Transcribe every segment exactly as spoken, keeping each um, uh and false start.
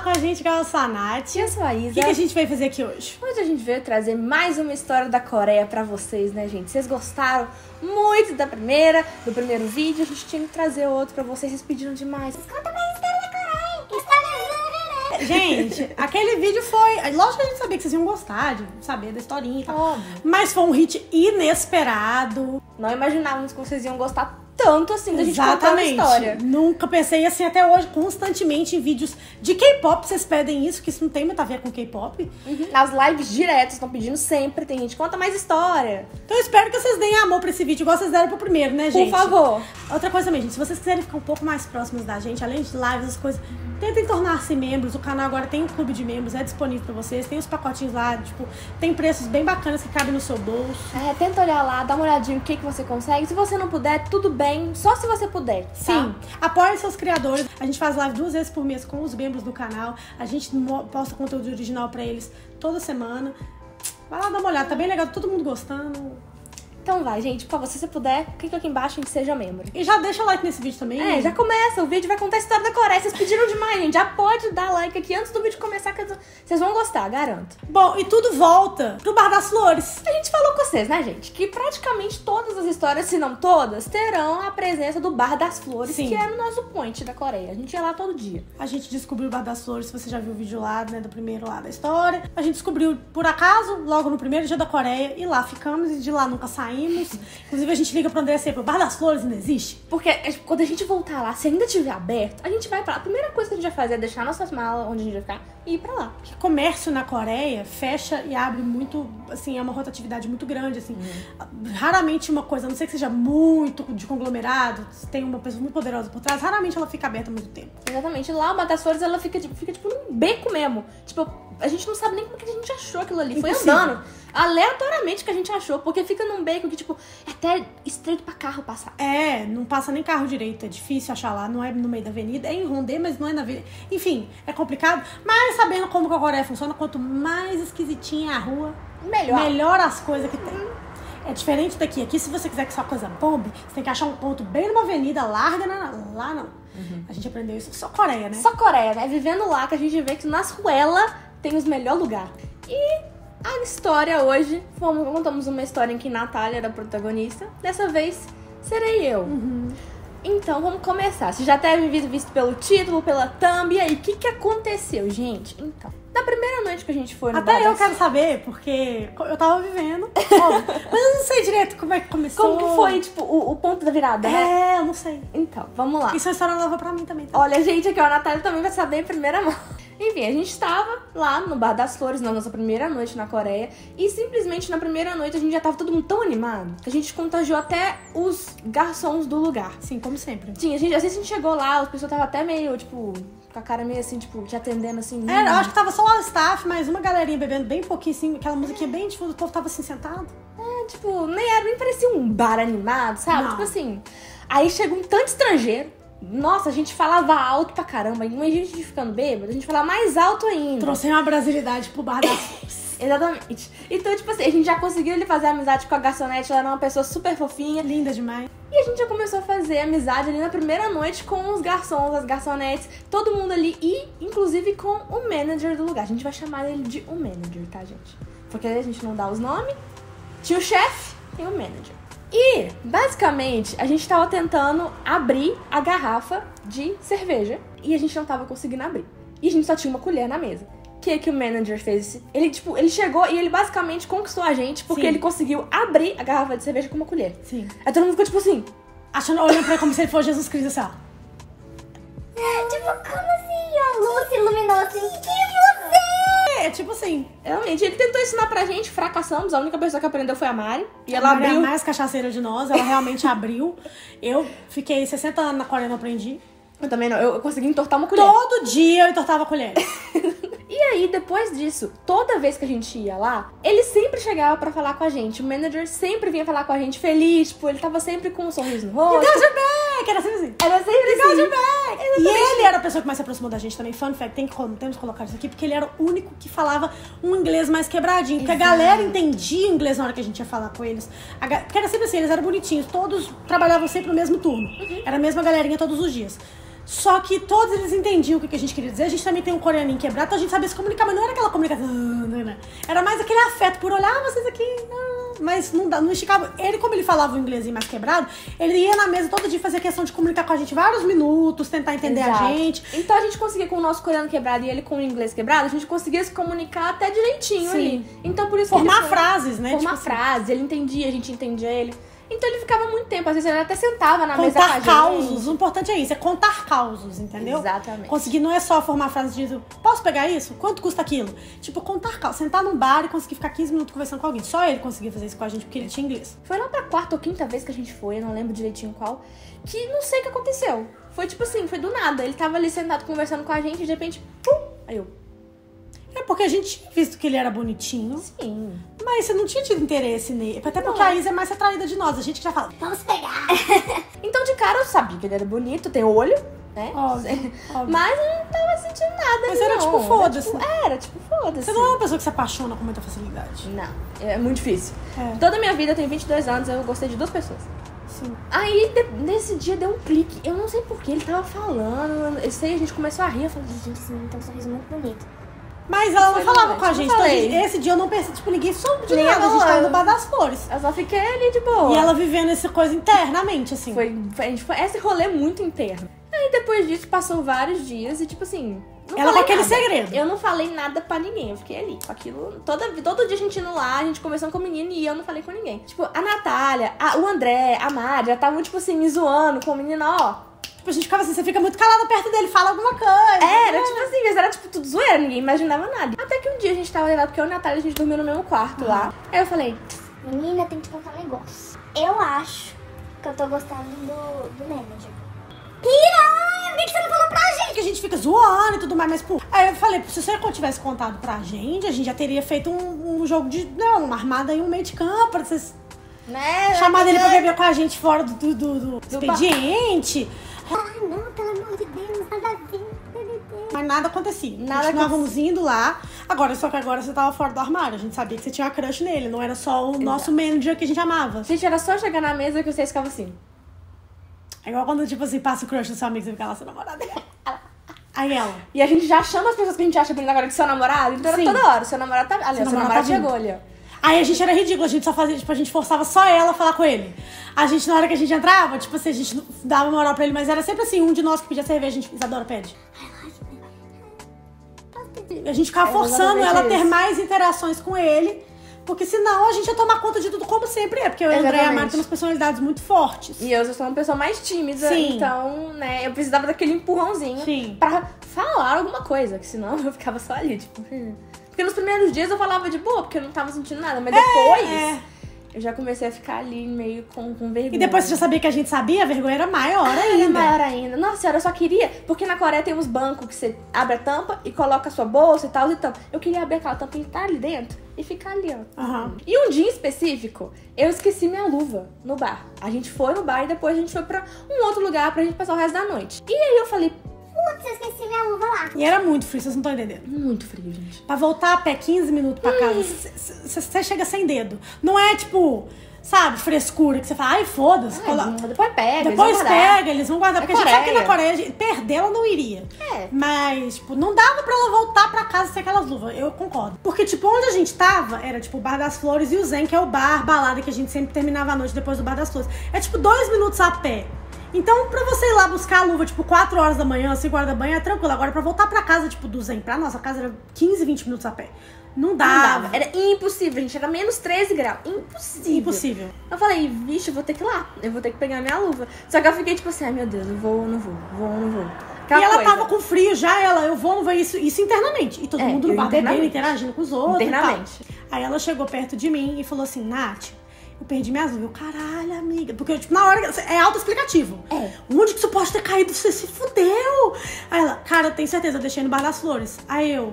com a gente, que é a Nath. Eu sou a Isa. O que, que a gente veio fazer aqui hoje? Hoje a gente veio trazer mais uma história da Coreia pra vocês, né, gente? Vocês gostaram muito da primeira, do primeiro vídeo. A gente tinha que trazer outro pra vocês. Vocês pediram demais. Conta mais história da Coreia. Que história... Gente, aquele vídeo foi... Lógico que a gente sabia que vocês iam gostar de saber da historinha e tal. Óbvio. Mas foi um hit inesperado. Não imaginávamos que vocês iam gostar tanto assim da gente Exatamente. contar a história. Nunca pensei assim até hoje, constantemente em vídeos de K-pop, vocês pedem isso, que isso não tem muito a ver com K-pop. Uhum. Nas lives diretas, estão pedindo sempre, tem gente, conta mais história. Então eu espero que vocês deem amor pra esse vídeo, igual vocês deram pro primeiro, né, gente? Por favor. Outra coisa também, gente, se vocês quiserem ficar um pouco mais próximos da gente, além de lives, as coisas, tentem tornar-se membros. O canal agora tem um clube de membros, é disponível pra vocês, tem os pacotinhos lá, tipo, tem preços bem bacanas que cabem no seu bolso. É, tenta olhar lá, dá uma olhadinha o que, que você consegue. Se você não puder, tudo bem, só se você puder, tá? Sim, apoie seus criadores. A gente faz live duas vezes por mês com os membros do canal. A gente posta conteúdo original pra eles toda semana. Vai lá dar uma olhada, tá bem legal, todo mundo gostando. Então vai, gente, por favor, se você puder, clica aqui embaixo e seja membro. E já deixa o like nesse vídeo também. É, já começa, o vídeo vai contar a história da Coreia. Vocês pediram demais, gente. Já pode dar like aqui antes do vídeo começar, que vocês vão gostar, garanto. Bom, e tudo volta pro Bar das Flores. A gente falou com vocês, né, gente? Que praticamente todas as histórias, se não todas, terão a presença do Bar das Flores, Sim. que é no nosso point da Coreia. A gente ia lá todo dia. A gente descobriu o Bar das Flores, se você já viu o vídeo lá, né, do primeiro lá da história. A gente descobriu, por acaso, logo no primeiro dia da Coreia, e lá ficamos, e de lá nunca saímos. Inclusive, a gente liga pro André sempre, o Bar das Flores ainda existe? Porque quando a gente voltar lá, se ainda tiver aberto, a gente vai pra lá. A primeira coisa que a gente vai fazer é deixar nossas malas onde a gente vai ficar e ir pra lá. Porque comércio na Coreia fecha e abre muito, assim, é uma rotatividade muito grande, assim. Uhum. Raramente uma coisa, a não ser que seja muito de conglomerado, tem uma pessoa muito poderosa por trás, raramente ela fica aberta há muito tempo. Exatamente. Lá, o Bar das Flores, ela fica, fica tipo num beco mesmo. Tipo, a gente não sabe nem como que a gente achou aquilo ali. Foi Impossível. andando. Aleatoriamente que a gente achou, porque fica num beco que, tipo, é até estreito pra carro passar. É, não passa nem carro direito, é difícil achar lá, não é no meio da avenida, é em Rondê, mas não é na avenida. Enfim, é complicado, mas sabendo como que a Coreia funciona, quanto mais esquisitinha a rua, Melhor. melhor as coisas que tem. É diferente daqui. Aqui, se você quiser que sua coisa bombe, você tem que achar um ponto bem numa avenida larga, na, lá não. Uhum. A gente aprendeu isso só Coreia, né? Só Coreia, né? Vivendo lá, que a gente vê que nas ruelas tem os melhores lugares. E a história hoje, vamos, contamos uma história em que Natália era a protagonista. Dessa vez, serei eu. Uhum. Então, vamos começar. Você já deve ter visto pelo título, pela thumb. E aí, o que, que aconteceu, gente? Então, na primeira noite que a gente foi no Até Bar eu das... quero saber, porque eu tava vivendo, óbvio, mas eu não sei direito como é que começou. Como que foi, tipo, o, o ponto da virada, né? É, eu não sei. Então, vamos lá. Isso é uma história nova pra mim também. Tá? Olha, gente, aqui ó, a Natália também vai saber em primeira mão. Enfim, a gente estava lá no Bar das Flores, na nossa primeira noite na Coreia. E simplesmente na primeira noite a gente já tava todo mundo tão animado que a gente contagiou até os garçons do lugar. Sim, como sempre. Sim, a gente, às vezes a gente chegou lá, as pessoas estavam até meio, tipo, com a cara meio assim, tipo, te atendendo assim. É, eu acho que tava só o staff, mas uma galerinha bebendo bem pouquinho, assim, aquela musiquinha bem, tipo, o povo tava assim sentado. É, tipo, nem era, nem parecia um bar animado, sabe? Não. Tipo assim. Aí chega um tanto estrangeiro. Nossa, a gente falava alto pra caramba. E a gente ficando bêbado, a gente falava mais alto ainda. Trouxe uma brasilidade pro Bar das Flores. Exatamente. Então, tipo assim, a gente já conseguiu ele fazer amizade com a garçonete. Ela era uma pessoa super fofinha. Linda demais. E a gente já começou a fazer amizade ali na primeira noite com os garçons, as garçonetes, todo mundo ali. E, inclusive, com o manager do lugar. A gente vai chamar ele de o manager, tá, gente? Porque a gente não dá os nomes. Tinha o chefe e o manager. E, basicamente, a gente tava tentando abrir a garrafa de cerveja e a gente não tava conseguindo abrir. E a gente só tinha uma colher na mesa. O que que o manager fez? Ele, tipo, ele chegou e ele basicamente conquistou a gente porque Sim. ele conseguiu abrir a garrafa de cerveja com uma colher. Sim. Aí todo mundo ficou, tipo assim... Achando, olhando pra ele como se ele fosse Jesus Cristo, assim, ó. É, tipo, como assim? A luz iluminou assim. Que você? É, tipo assim. Realmente, ele tentou ensinar pra gente, fracassamos. A única pessoa que aprendeu foi a Mari. E ela a Mari abriu... é a mais cachaceira de nós, ela realmente abriu. Eu fiquei sessenta anos na Coreia, não aprendi. Eu também não, eu, eu consegui entortar uma colher. Todo dia eu entortava a colher. E aí, depois disso, toda vez que a gente ia lá, ele sempre chegava pra falar com a gente. O manager sempre vinha falar com a gente feliz, tipo, ele tava sempre com um sorriso no rosto. Got your back! Era sempre assim. Era sempre Got assim. your back! E ele era a pessoa que mais se aproximou da gente também. Fun fact, tem que, temos que colocar isso aqui, porque ele era o único que falava um inglês mais quebradinho. Porque Exato. a galera entendia o inglês na hora que a gente ia falar com eles. A ga- Porque era sempre assim, eles eram bonitinhos. Todos trabalhavam sempre no mesmo turno. Uhum. Era a mesma galerinha todos os dias. Só que todos eles entendiam o que a gente queria dizer. A gente também tem um coreaninho quebrado, então a gente sabia se comunicar, mas não era aquela comunicação, né? Era mais aquele afeto por olhar, ah, vocês aqui, não. Mas não, não esticava. Ele, como ele falava o inglês mais quebrado, ele ia na mesa todo dia fazer questão de comunicar com a gente vários minutos, tentar entender Exato. a gente. Então a gente conseguia, com o nosso coreano quebrado e ele com o inglês quebrado, a gente conseguia se comunicar até direitinho. Sim. Ali. Então por isso Formar que ele foi, frases, né? Formar tipo frases, assim. Ele entendia, a gente entendia ele. Então ele ficava muito tempo, às vezes ele até sentava na contar mesa com a gente. causos, o importante é isso, é contar causos, entendeu? Exatamente. Conseguir não é só formar frases de posso pegar isso? Quanto custa aquilo? Tipo, contar causos, sentar num bar e conseguir ficar quinze minutos conversando com alguém. Só ele conseguia fazer isso com a gente, porque ele tinha inglês. Foi lá pra quarta ou quinta vez que a gente foi, eu não lembro direitinho qual, que não sei o que aconteceu. Foi tipo assim, foi do nada. Ele tava ali sentado conversando com a gente e de repente, pum, aí eu... É porque a gente tinha visto que ele era bonitinho. Sim. Mas você não tinha tido interesse nele. Até porque Não. a Isa é mais atraída de nós. A gente que já fala, Vamos pegar. Então de cara eu sabia que ele era bonito, tem olho, né? óbvio, óbvio. Mas eu não tava sentindo nada. Mas ali, era não. tipo, foda-se. Era tipo, era, tipo, foda-se. Você não é uma pessoa que se apaixona com muita facilidade. Não, é muito difícil. É. Toda a minha vida, eu tenho vinte e dois anos, eu gostei de duas pessoas. Sim. Aí, de- nesse dia, deu um clique. Eu não sei porquê, ele tava falando. Eu sei, a gente começou a rir. Eu falei, Gente, esse menino tem um sorriso muito bonito. Mas ela não Foi falava verdade, com a eu gente. não Então, a falei. gente- esse dia eu não pensei, tipo, ninguém soube de Nem nada. A gente ela. tava no Bar das Flores. eu só fiquei ali de boa. E ela vivendo essa coisa internamente, assim. Foi, foi, a gente foi esse rolê muito interno. Aí depois disso passou vários dias e tipo assim. Não Ela falei com aquele nada. segredo. Eu não falei nada pra ninguém. Eu fiquei ali com aquilo. Toda, todo dia a gente indo lá, a gente conversando com o menino e eu não falei com ninguém. Tipo, a Natália, a- o André, a Mari já estavam, tipo assim, me zoando com o menino, ó. Tipo, a gente ficava assim, você fica muito calada perto dele, fala alguma coisa. Era, tipo assim, mas era tipo tudo zoeira, ninguém imaginava nada. Até que um dia a gente tava lá, porque eu e a Natália, a gente dormiu no mesmo quarto lá. Aí eu falei, Menina, tem que te contar um negócio. Eu acho que eu tô gostando do, do manager. Piranha, por que que você não falou pra gente? Que a gente fica zoando e tudo mais, mas pô. Aí eu falei, se você tivesse contado pra gente, a gente já teria feito um, um jogo de. Não, uma armada e um meio de campo, pra vocês né? chamar ele pra beber com a gente fora do, do, do, do Do expediente. Ah, não, pelo amor de Deus, nada a ver. Mas nada acontecia. Nada Continuávamos indo lá. Agora, só que agora você tava fora do armário. A gente sabia que você tinha uma crush nele. Não era só o nosso manager que a gente amava. Gente, era só chegar na mesa que vocês ficavam assim. É igual quando, tipo assim, passa o crush do seu amigo, você fica lá, seu namorado. Aí ela. E a gente já chama as pessoas que a gente acha bonita agora de seu namorado. Então Sim. era toda hora. Seu namorado tá ali, ó, seu, namorado namorado tá chegou ali, ó. Aí a gente era ridículo, a gente só fazia, tipo, a gente forçava só ela a falar com ele. A gente, na hora que a gente entrava, tipo assim, a gente não dava moral pra ele, mas era sempre assim, um de nós que pedia cerveja, a gente, Isadora pede. A gente ficava É forçando exatamente ela a ter isso. mais interações com ele, porque senão a gente ia tomar conta de tudo como sempre é, porque eu e a André e a Mari Exatamente. temos personalidades muito fortes. E eu sou uma pessoa mais tímida, Sim. então, né, eu precisava daquele empurrãozinho Sim. pra falar alguma coisa, que senão eu ficava só ali, tipo... hum. Porque nos primeiros dias eu falava de boa, porque eu não tava sentindo nada, mas depois é. eu já comecei a ficar ali meio com, com vergonha. E depois você já sabia que a gente sabia, a vergonha era maior Era ainda. maior ainda. Nossa senhora, eu só queria, porque na Coreia tem uns bancos que você abre a tampa e coloca a sua bolsa e tal, então. Eu queria abrir aquela tampa e estar ali dentro e ficar ali, ó. Aham. E um dia em específico, eu esqueci minha luva no bar. A gente foi no bar e depois a gente foi pra um outro lugar pra gente passar o resto da noite. E aí eu falei, Putz, eu esqueci minha luva lá. E era muito frio, vocês não estão entendendo. muito frio, gente. Pra voltar a pé quinze minutos pra casa, você chega sem dedo. Não é tipo, sabe, frescura, que você fala, ai, foda-se. cola- Ai, depois pega, Depois eles vão guardar. pega, eles vão guardar. É Porque a gente sabe que na Coreia. Coreia, a gente- perder ela não iria. É. Mas, tipo, não dava pra ela voltar pra casa sem aquelas luvas. Eu concordo. Porque, tipo, onde a gente tava, era, tipo, o Bar das Flores e o Zen, que é o bar, balada, que a gente sempre terminava a noite depois do Bar das Flores. É, tipo, dois minutos a pé. Então, pra você ir lá buscar a luva, tipo, quatro horas da manhã, cinco horas da manhã, é tranquilo. Agora, pra voltar pra casa, tipo, do Zen pra nossa casa, era quinze, vinte minutos a pé. Não Não dava. dava. Era impossível, gente. Era menos treze graus. Impossível. Impossível. Eu falei, vixe, eu vou ter que ir lá. Eu vou ter que pegar minha luva. Só que eu fiquei tipo assim, ai meu Deus, eu vou ou não vou? Vou ou não vou? Aquela e ela coisa. tava com frio já, ela, eu vou, não vou, isso, isso internamente. E todo É, mundo no eu bar bebendo, internamente. interagindo com os outros. Internamente. E tal. Aí ela chegou perto de mim e falou assim, Nath, eu perdi minhas luvas. Eu, caralho, amiga. Porque, tipo, na hora, é autoexplicativo. É. Onde que isso pode ter caído? Você se fudeu. Aí ela, cara, eu tenho certeza, eu deixei no Bar das Flores. Aí eu,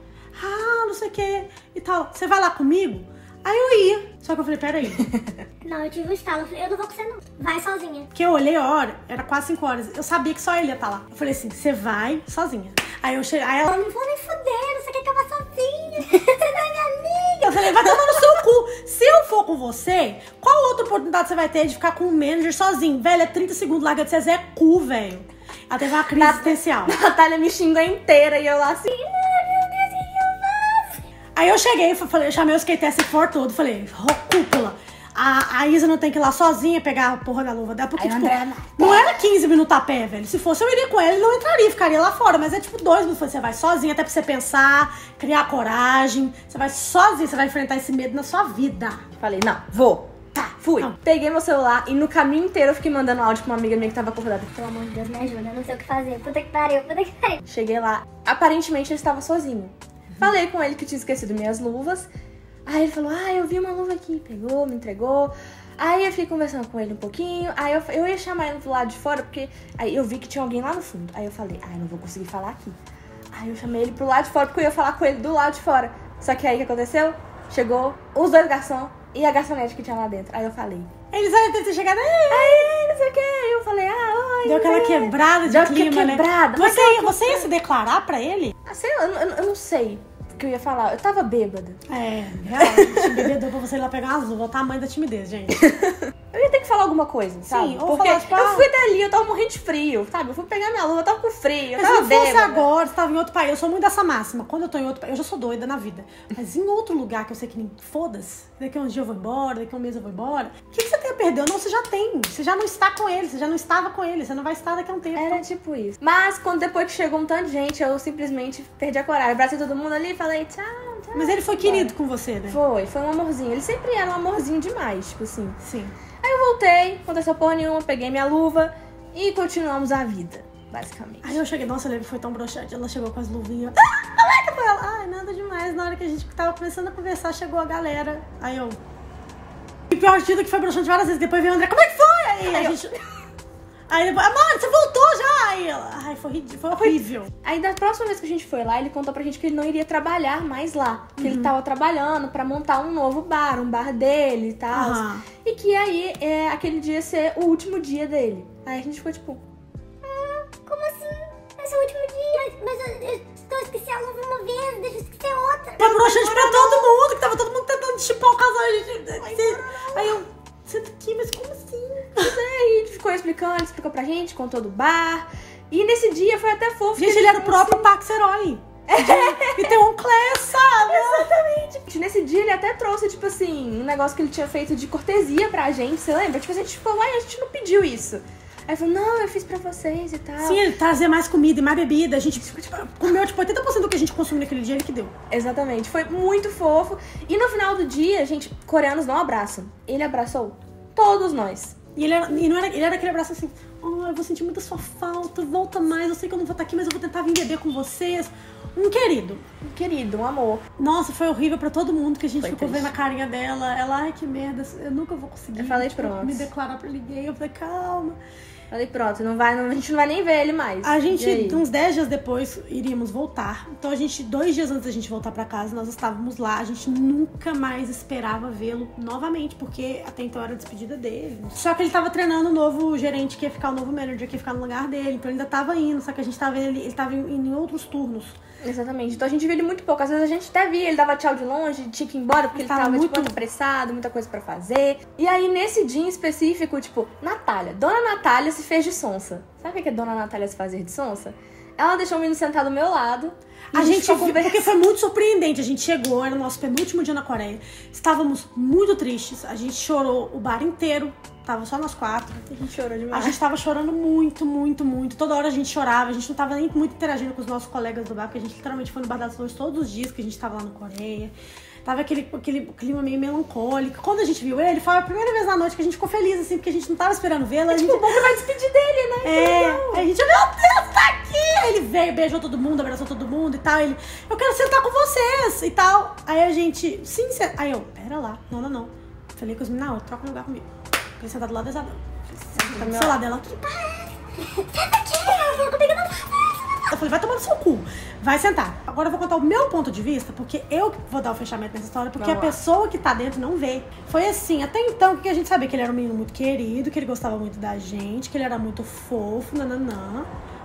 ah, não sei o que e tal. Você vai lá comigo? Aí eu ia. Só que eu falei, peraí. Não, eu tive um estalo. Eu falei, eu não vou com você não. Vai sozinha. Porque eu olhei a hora, era quase cinco horas. Eu sabia que só ele ia estar lá. Eu falei assim, você vai sozinha. Aí eu cheguei, aí ela... Eu não vou nem fuder, você quer que eu vá sozinha? Você não é minha amiga. Eu falei, vai tomar no seu cu. Se eu for com você, qual outra oportunidade você vai ter de ficar com o manager sozinho? Velho, é trinta segundos, larga de ser Zé cu, velho. Ela teve uma crise existencial. Natália me xingou inteira e eu lá assim... Aí eu cheguei, e falei, eu chamei os skateistas for todo, falei, cúpula, a, a Isa não tem que ir lá sozinha pegar a porra da luva dela, porque, Aí, tipo, André, não era quinze minutos a pé, velho. Se fosse, eu iria com ela, ele não entraria, ficaria lá fora, mas é tipo dois minutos, você vai sozinha, até pra você pensar, criar coragem, você vai sozinha, você vai enfrentar esse medo na sua vida. Falei, não, vou. Tá, Fui. não. Peguei meu celular e no caminho inteiro eu fiquei mandando áudio pra uma amiga minha que tava acordada. Pelo amor de Deus, me ajuda, eu não sei o que fazer. Puta que pariu, puta que pariu. Cheguei lá, aparentemente ele estava sozinho. Falei com ele que tinha esquecido minhas luvas. Aí ele falou, ah, eu vi uma luva aqui. Pegou, me entregou. Aí eu fiquei conversando com ele um pouquinho. Aí eu, eu ia chamar ele do lado de fora, porque aí eu vi que tinha alguém lá no fundo. Aí eu falei, ah, eu não vou conseguir falar aqui. Aí eu chamei ele pro lado de fora, porque eu ia falar com ele do lado de fora. Só que aí o que aconteceu? Chegou os dois garçons e a garçonete que tinha lá dentro. Aí eu falei, Eles devem ter chegado aí, aí, não sei o que. Aí eu falei, ah, oi. deu aquela né? quebrada de Deu clima, né? quebrada. Você, Mas ia- você ia se declarar pra ele? Ah, sei lá, eu, eu, eu não sei o que eu ia falar. Eu tava bêbada. É, realmente, bebedor pra você ir lá pegar umas luvas, olha o tamanho da timidez, gente. Eu ia ter que falar alguma coisa, sabe? ou Porque falar, tipo, eu ah, fui dali, eu tava morrendo de frio, sabe? Eu fui pegar minha luva, eu tava com frio, eu Mas se tava não fosse bêbada. agora, você tava em outro país. Eu sou muito dessa máxima. Quando eu tô em outro país, eu já sou doida na vida. Mas em outro lugar que eu sei que nem foda-se, daqui a uns dias eu vou embora, daqui a um mês eu vou embora. O que, que você tem a perder? Não, você já tem. Você já não está com ele, você já não estava com ele, você não vai estar daqui a um tempo. Era tipo isso. Mas quando depois que chegou um tanto de gente, eu simplesmente perdi a coragem. Abracei todo mundo ali e falei, tchau, tchau. Mas ele foi querido com você, né? Foi, foi um amorzinho. Ele sempre era um amorzinho demais, tipo assim. Sim. Aí eu voltei, aconteceu porra nenhuma, peguei minha luva e continuamos a vida, basicamente. Aí eu cheguei, nossa, eu lembro que foi tão broxante. Ela chegou com as luvinhas. Ah, como é que foi ela? Ai, nada demais. Na hora que a gente tava começando a conversar, chegou a galera. Aí eu. E pior de tudo que foi broxante várias vezes. Depois veio o André, como é que foi? Aí a Aí eu- gente. Aí depois, amor, você voltou já? Aí ela. Ai, foi ridículo, foi horrível. Aí da próxima vez que a gente foi lá, ele contou pra gente que ele não iria trabalhar mais lá. Que ele tava trabalhando pra montar um novo bar, um bar dele e tal. Aham. E que aí é, aquele dia ia ser o último dia dele. Aí a gente ficou tipo, Como assim? Esse é o último dia. Mas, mas eu, eu, eu esqueci a luva uma vez, deixa eu esquecer outra. Foi broxante pra todo mundo, que tava todo mundo tentando chipar o casal. A gente... Aí eu, senta aqui, mas como assim? mas aí a gente ficou explicando, explicou pra gente, contou do bar. E nesse dia foi até fofo. Gente, que ele era o falou próprio Pax Herói. E tem um Claire, sabe? Exatamente. Nesse dia ele até trouxe, tipo assim, um negócio que ele tinha feito de cortesia pra gente, você lembra? Tipo, a gente ficou lá e a gente não pediu isso. Aí falou, não, eu fiz pra vocês e tal. Sim, ele trazia mais comida e mais bebida. A gente tipo, comeu, tipo, oitenta por cento do que a gente consumiu naquele dia, ele que deu. Exatamente, foi muito fofo. E no final do dia, gente, coreanos não abraçam. Ele abraçou todos nós. E ele era, e não era, ele era aquele abraço assim, oh, eu vou sentir muita sua falta, volta mais, eu sei que eu não vou estar aqui, mas eu vou tentar vir beber com vocês. Um querido. Um querido, um amor. Nossa, foi horrível pra todo mundo que a gente Foi ficou triste. vendo a carinha dela. Ela, ai, que merda, eu nunca vou conseguir. Eu falei, pronto. Me declarar pra ninguém. Eu falei, calma. Falei, pronto, não vai, não, a gente não vai nem ver ele mais. A E aí? gente, uns dez dias depois, iríamos voltar. Então a gente, dois dias antes da gente voltar pra casa, nós estávamos lá. A gente nunca mais esperava vê-lo novamente, porque até então era a despedida dele. Só que ele tava treinando o novo gerente que ia ficar, o novo manager que ia ficar no lugar dele. Então ele ainda tava indo, só que a gente tava vendo ele, ele tava indo em outros turnos. Exatamente. Então a gente viu ele muito pouco. Às vezes a gente até via, ele dava tchau de longe, tinha que ir embora, porque ele Tava tava, muito- tipo, muito apressado, muita coisa pra fazer. E aí, nesse dia em específico, tipo, Natália. Dona Natália se fez de sonsa. Sabe o que é Dona Natália se fazer de sonsa? Ela deixou o menino sentar do meu lado. E A gente ficou viu, conversando. porque foi muito surpreendente. A gente chegou, era o nosso penúltimo dia na Coreia. Estávamos muito tristes. A gente chorou o bar inteiro. Tava só nós quatro. A gente chorou A demais. gente tava chorando muito, muito, muito. Toda hora a gente chorava. A gente não tava nem muito interagindo com os nossos colegas do bar, porque a gente literalmente foi no Bar das Flores todos os dias que a gente tava lá na Coreia. Tava aquele, aquele clima meio melancólico. Quando a gente viu ele, foi a primeira vez na noite que a gente ficou feliz, assim, porque a gente não tava esperando vê-lo. A gente... Tipo, bom que vai despedir dele, né? É, aí a gente, meu Deus, tá aqui! Aí ele veio, beijou todo mundo, abraçou todo mundo e tal. Ele, eu quero sentar com vocês e tal. Aí a gente, sim, senta. Aí eu, pera lá, não, não, não. Falei com os meninos, não, troca um lugar comigo. Fiquei sentar do lado da Isabela. Senta do seu lado dela aqui. Senta aqui, eu comigo não. Eu falei, vai tomar no seu cu. Vai sentar. Agora eu vou contar o meu ponto de vista, porque eu que vou dar o fechamento nessa história, porque Vamos a lá. pessoa que tá dentro não vê. Foi assim, até então, que a gente sabia que ele era um menino muito querido, que ele gostava muito da gente, que ele era muito fofo, nananã.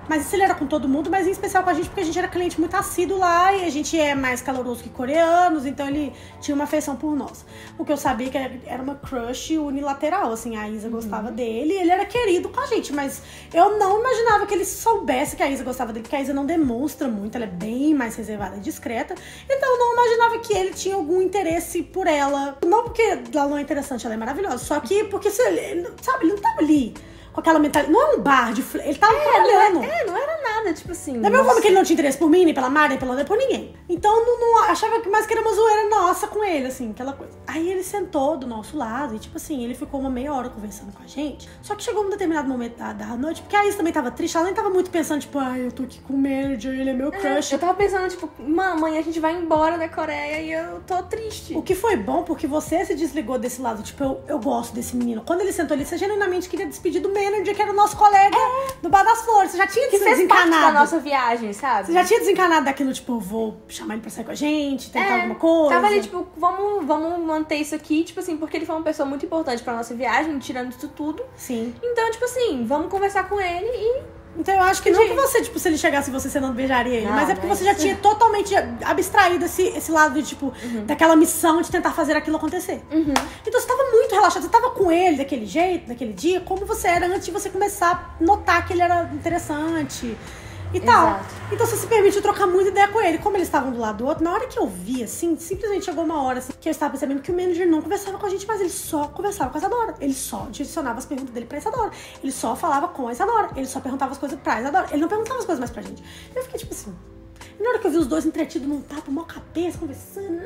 Mas isso ele era com todo mundo, mas em especial com a gente, porque a gente era cliente muito assíduo lá e a gente é mais caloroso que coreanos, então ele tinha uma afeição por nós. O que eu sabia que era uma crush unilateral, assim, a Isa gostava uhum. dele e ele era querido com a gente, mas eu não imaginava que ele soubesse que a Isa gostava dele, porque a Isa não demonstra muito, ela é bem mais reservada e discreta, então eu não imaginava que ele tinha algum interesse por ela. Não porque ela não é interessante, ela é maravilhosa, só que porque, se ele, sabe, ele não tava ali com aquela mentalidade. Não é um bar de fl... Ele tava é, trabalhando. É, não era nada, tipo assim. Da mesma forma que ele não tinha interesse por mim, nem pela Mari, nem pela por ninguém. Então, não, não achava que mais que era uma zoeira nossa com ele, assim, aquela coisa. Aí ele sentou do nosso lado e, tipo assim, ele ficou uma meia hora conversando com a gente. Só que chegou um determinado momento da, da noite, porque a Isa também tava triste, ela nem tava muito pensando, tipo, ai, eu tô aqui com o manager, ele é meu crush. É, eu tava pensando, tipo, mamãe, a gente vai embora da Coreia e eu tô triste. O que foi bom, porque você se desligou desse lado, tipo, eu, eu gosto desse menino. Quando ele sentou ali, você genuinamente queria despedir do manager, que era o nosso colega é. do Bar das Flores. Você já tinha que desencanado. Fez parte da nossa viagem, sabe? Você já tinha desencanado daquilo, tipo, eu vou chamar ele pra sair com a gente, tentar é, alguma coisa. Tava ali, tipo, vamos, vamos manter isso aqui, tipo assim, porque ele foi uma pessoa muito importante pra nossa viagem, tirando isso tudo. Sim. Então, tipo assim, vamos conversar com ele e... Então eu acho que não que você, tipo, se ele chegasse e você não beijaria ele, não, mas é porque mas... você já tinha totalmente abstraído esse, esse lado de, tipo, uhum. daquela missão de tentar fazer aquilo acontecer. Uhum. Então você tava muito relaxado, você tava com ele daquele jeito, daquele dia, como você era antes de você começar a notar que ele era interessante e tal. Exato. Então você se permitiu trocar muita ideia com ele. Como eles estavam do lado do outro, na hora que eu vi, assim, simplesmente chegou uma hora assim, que eu estava percebendo que o manager não conversava com a gente, mas ele só conversava com a Isadora. Ele só direcionava as perguntas dele pra Isadora. Ele só falava com a Isadora. Ele só perguntava as coisas pra Isadora. Ele não perguntava as coisas mais pra gente. Eu fiquei tipo assim... E na hora que eu vi os dois entretidos num papo, mó cabeça, conversando...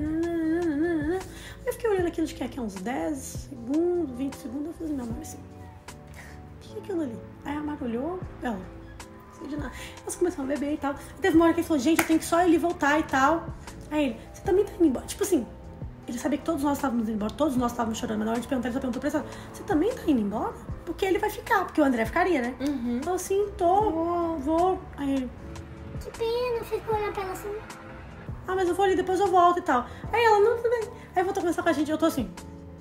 Eu fiquei olhando aquilo de que é uns dez segundos, vinte segundos. Eu fiz minha mão assim... O que é aquilo ali? Aí a Mara olhou... Ela... De nada. Nós começamos a beber e tal. E teve uma hora que ele falou, gente, eu tenho que só ele voltar e tal. Aí ele, você também tá indo embora? Tipo assim, ele sabia que todos nós estávamos indo embora, todos nós estávamos chorando, mas na hora de perguntar, ele só perguntou pra ele, você também tá indo embora? Porque ele vai ficar, porque o André ficaria, né? Uhum. Então assim, tô, vou, vou. Aí ele, que pena, fico olhando pra ela assim. Ah, mas eu vou ali, depois eu volto e tal. Aí ela, não, tudo bem. Aí voltou a conversar com a gente, eu tô assim.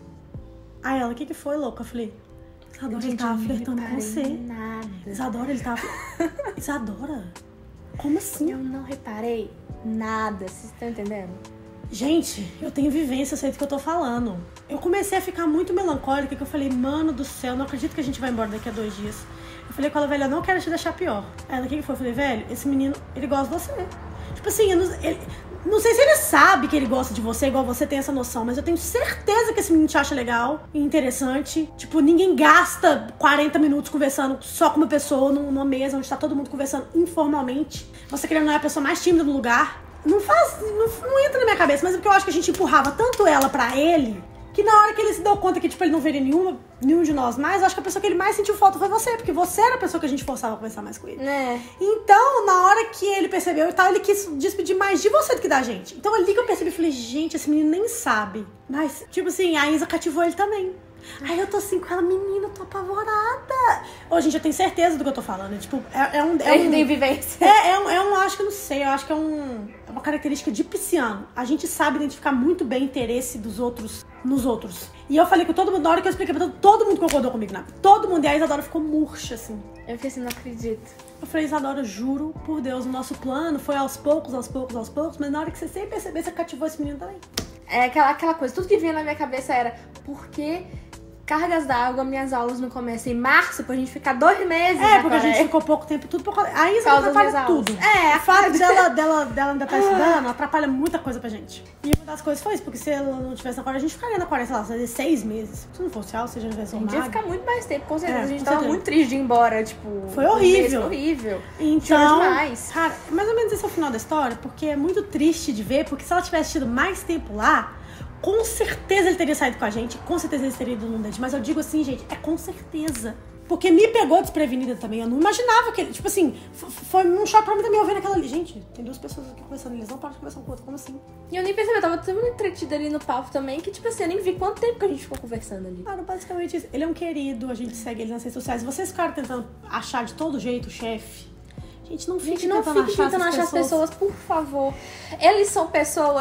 Aí ela, o que que foi, louca? Eu falei, Isadora, ele tava flertando com você. Nada. Isadora, ele tava... Isadora? Como assim? Eu não reparei nada. Vocês estão entendendo? Gente, eu tenho vivência, eu sei do que eu tô falando. Eu comecei a ficar muito melancólica, que eu falei, mano do céu, não acredito que a gente vai embora daqui a dois dias. Eu falei com ela, velho, eu não quero te deixar pior. Aí ela, o que que foi? Eu falei, velho, esse menino, ele gosta de você. Tipo assim, eu não, ele, não sei se ele sabe que ele gosta de você, igual você tem essa noção, mas eu tenho certeza que esse menino te acha legal e interessante. Tipo, ninguém gasta quarenta minutos conversando só com uma pessoa numa mesa onde tá todo mundo conversando informalmente. Você querendo não é a pessoa mais tímida do lugar. Não faz, não, não entra na minha cabeça, mas é porque eu acho que a gente empurrava tanto ela pra ele, que na hora que ele se deu conta que, tipo, ele não veria nenhuma, nenhum de nós mais, eu acho que a pessoa que ele mais sentiu falta foi você, porque você era a pessoa que a gente forçava a conversar mais com ele. É. Então, na hora que ele percebeu e tal, ele quis despedir mais de você do que da gente. Então, ali que eu percebi, falei, gente, esse menino nem sabe. Mas, tipo assim, a Isa cativou ele também. Aí eu tô assim com ela, menina, eu tô apavorada. Ô, gente, eu tenho certeza do que eu tô falando. É, tipo, é, é um... É Ele um, tem vivência. É, é um, é um, acho que eu não sei, eu acho que é, um, é uma característica de pisciano. A gente sabe identificar muito bem o interesse dos outros nos outros. E eu falei com todo mundo, na hora que eu expliquei pra todo, todo mundo concordou comigo, né? Todo mundo, e a Isadora ficou murcha, assim. Eu fiquei assim, não acredito. Eu falei, Isadora, juro por Deus, o nosso plano foi aos poucos, aos poucos, aos poucos, mas na hora que você sem perceber, você cativou esse menino também. É aquela, aquela coisa, tudo que vinha na minha cabeça era, por que cargas d'água, minhas aulas não começam em março, pra gente ficar dois meses É, na porque Coreia. a gente ficou pouco tempo, tudo por causa... A Isa Causa atrapalha tudo. É, o fato dela, dela, dela ainda tá estudando atrapalha muita coisa pra gente. E uma das coisas foi isso, porque se ela não tivesse na Coreia, a gente ficaria na Coreia, sei lá, seria seis meses. Se não fosse algo, se já tivesse A gente ia ficar muito mais tempo, com certeza. É, a gente com tava certeza. muito triste de ir embora, tipo... Foi horrível. Um mês, foi horrível. Então, Chorou demais. Cara, mais ou menos esse é o final da história, porque é muito triste de ver, porque se ela tivesse tido mais tempo lá, com certeza ele teria saído com a gente, com certeza ele teria ido num date. Mas eu digo assim, gente, é com certeza. Porque me pegou desprevenida também. Eu não imaginava que ele... Tipo assim, foi um choque pra mim também eu vendo aquela ali. Gente, tem duas pessoas aqui conversando, eles não param de conversar com o outro. Como assim? E eu nem percebi, eu tava tão entretida ali no papo também, que tipo assim, eu nem vi quanto tempo que a gente ficou conversando ali. Claro, basicamente isso. Ele é um querido, a gente segue ele nas redes sociais. Vocês ficaram tentando achar de todo jeito o chefe. Gente, não fique Gente, não tentando fique achar tentando essas achar as pessoas. pessoas, por favor. Eles são pessoas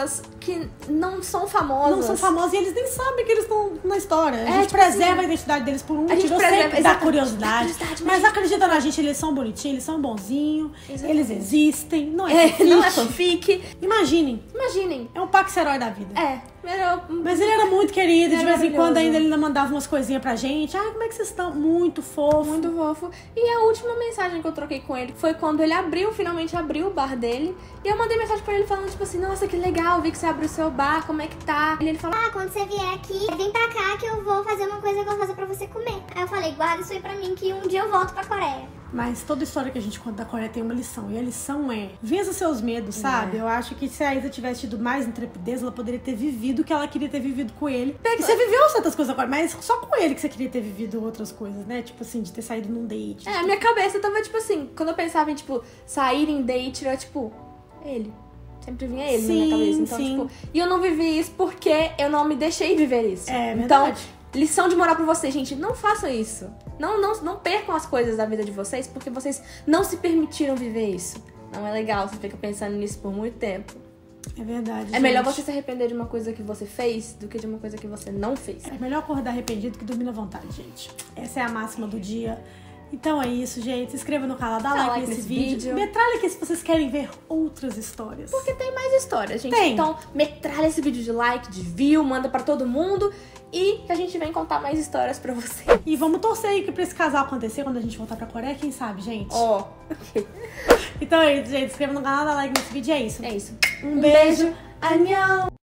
que não são famosas. Não são famosos e eles nem sabem que eles estão na história. A É, gente tipo preserva assim, a identidade deles por um a gente motivo. Eu preserva- sempre dá exatamente, curiosidade. curiosidade, Mas mas- acredita na gente, eles são bonitinhos, eles são bonzinhos, Exatamente. eles existem. Não é, É, fanfic. não é fanfic. Imaginem, Imaginem. é um Pax herói da vida. É, melhor... Mas ele era muito querido, Ele de era vez em quando maravilhoso. ainda ele ainda mandava umas coisinhas pra gente. Ai, como é que vocês estão? Muito fofo. Muito fofo. E a última mensagem que eu troquei com ele foi quando ele abriu, finalmente abriu o bar dele. E eu mandei mensagem pra ele falando, tipo assim, nossa, que legal, vi que você abriu o seu bar, como é que tá? E ele falou, Ah, quando você vier aqui, vem pra cá que eu vou fazer uma coisa que eu vou fazer pra você comer. Aí eu falei, guarda isso aí pra mim que um dia eu volto pra Coreia. Mas toda história que a gente conta da Coreia tem uma lição. E a lição é, vença seus medos, sabe? É. Eu acho que se a Isa tivesse tido mais intrepidez, ela poderia ter vivido o que ela queria ter vivido com ele. E você viveu certas coisas agora, mas só com ele que você queria ter vivido outras coisas, né? Tipo assim, de ter saído num date. é, a minha cabeça tava, tipo assim, quando eu pensava em, tipo, sair em date, era, tipo, ele. Sempre vinha ele na minha Sim, cabeça. Então, sim. tipo, e eu não vivi isso porque eu não me deixei viver isso. É, então, verdade. lição de moral pra vocês, gente, não façam isso. Não, não, não percam as coisas da vida de vocês porque vocês não se permitiram viver isso. Não é legal, você fica pensando nisso por muito tempo. É verdade, É melhor gente. você se arrepender de uma coisa que você fez do que de uma coisa que você não fez. É melhor acordar arrependido que dormir na vontade, gente. Essa é a máxima do dia. Então é isso, gente. Se inscreva no canal, dá Dá like, like nesse nesse vídeo. vídeo. Metralha aqui se vocês querem ver outras histórias. Porque tem mais histórias, gente. Tem. Então, metralha esse vídeo de like, de view, manda pra todo mundo. E a gente vem contar mais histórias pra você. E vamos torcer aí que pra esse casal acontecer quando a gente voltar pra Coreia, quem sabe, gente? Ó, Então é isso, gente. Se inscreva no canal, dá like nesse vídeo. É isso. é isso. Um beijo. Annyeong!